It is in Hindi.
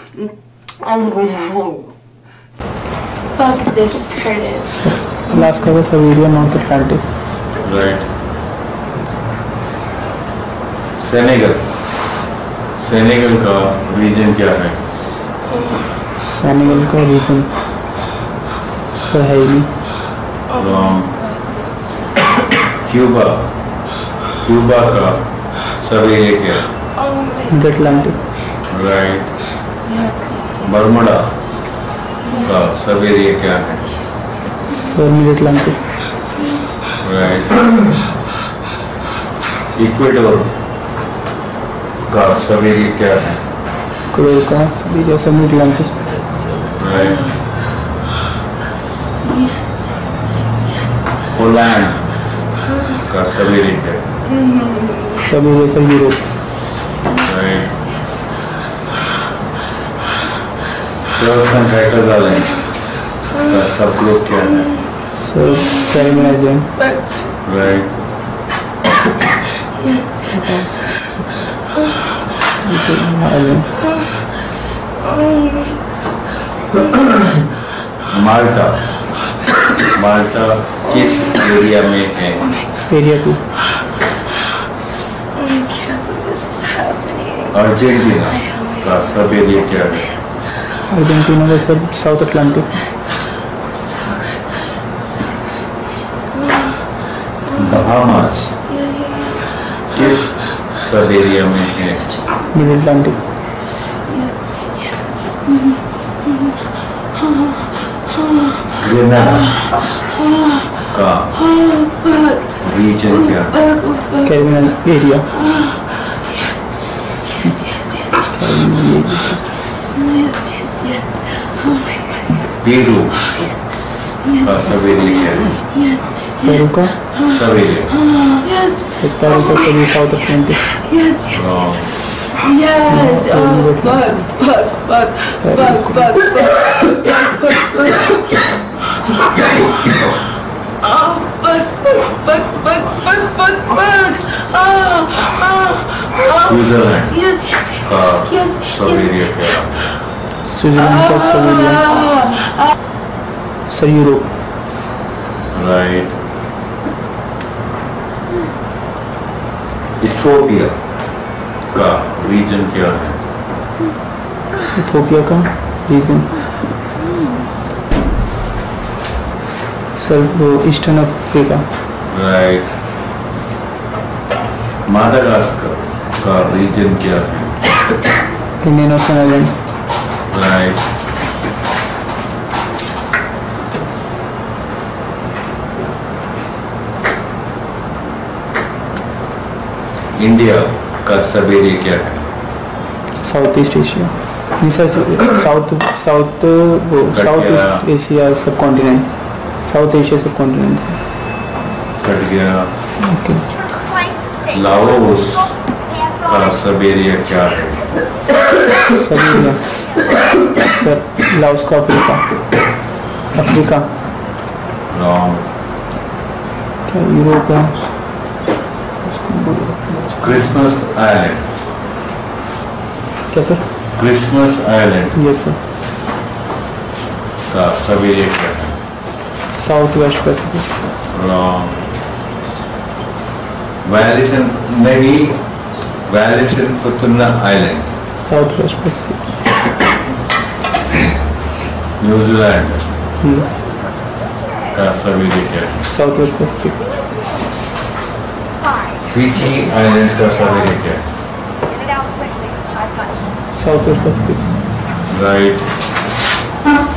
Fuck this Curtis. Alaska का Siberia, North Atlantic. Right. Senegal का रीजन क्या है? सेनेगल का रीजन सहेली. क्यूबा का सब एरिया क्या है? Mid Atlantic. राइट. बर्मुडा का सब एरिया क्या है? Sir mid Atlantic. Right. Ecuador का सब एरिया क्या है? इक्वेडोर का सब एरिया सब मिड अटलांटिक. राइट. पोलैंड का सब एरिया क्या है? Sub area sub Europe. Right. Turks and Caicos island का सब ग्रुप क्या है? Sir Caribbean island. Right. Malta किस एरिया में है? एरिया 2. अर्जेंटीना का सब एरिया क्या है? अर्जेंटीना का सब साउथ अटलांटिक. बहामास किस सब एरिया में है? Mid Atlantic. गियाना का रीजन क्या है? Caribbean area. पेरू का सब एरिया क्या है? पेरू का सब एरिया. पेरू का सभी south Atlantic. Yes. Oh, fuck. Switzerland Yes. का सब एरिया क्या है? स्विट्जरलैंड का sub area sir Europe. Right. Ethiopia का रीजन क्या है? इथियोपिया का रीजन सर वो ईस्टर्न अफ्रीका. राइट. मादागास्कर का रीजन क्या है? Indian ocean island. Right. India का सब एरिया क्या है? South east Asia. South east Asia sub continent. South Asia sub continent. Cut गया. लाओस का सब एरिया क्या है? सब एरिया सर लाओस का अफ्रीका. रॉन्ग. क्या यूरोप है? Christmas island. क्या sir? Christmas island yes sir. का सब एरिया क्या है? South west Pacific. Wrong. Wallis and Futuna islands. South west Pacific. New Zealand का सब एरिया क्या है? South west Pacific. Fiji islands का सब एरिया क्या है? South west Pacific. राइट.